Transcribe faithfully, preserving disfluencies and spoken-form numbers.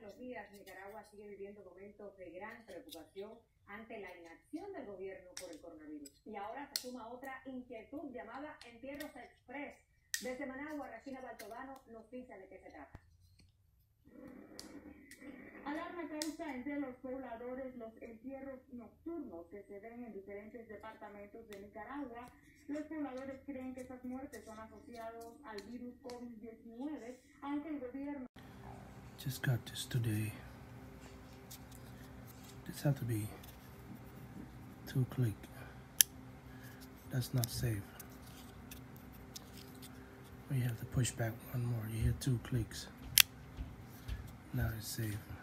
Buenos días. Nicaragua sigue viviendo momentos de gran preocupación ante la inacción del gobierno por el coronavirus. Y ahora se suma otra inquietud llamada entierros express. Desde Managua, Racina Baltodano nos dice de qué se trata. Alarma causa entre los pobladores los entierros nocturnos que se ven en diferentes departamentos de Nicaragua. Los pobladores creen que esas muertes son asociados al virus COVID diecinueve, aunque el gobierno... Just got this today. This have to be two click. That's not safe. You have to push back one more. You hear two clicks. Now it's safe.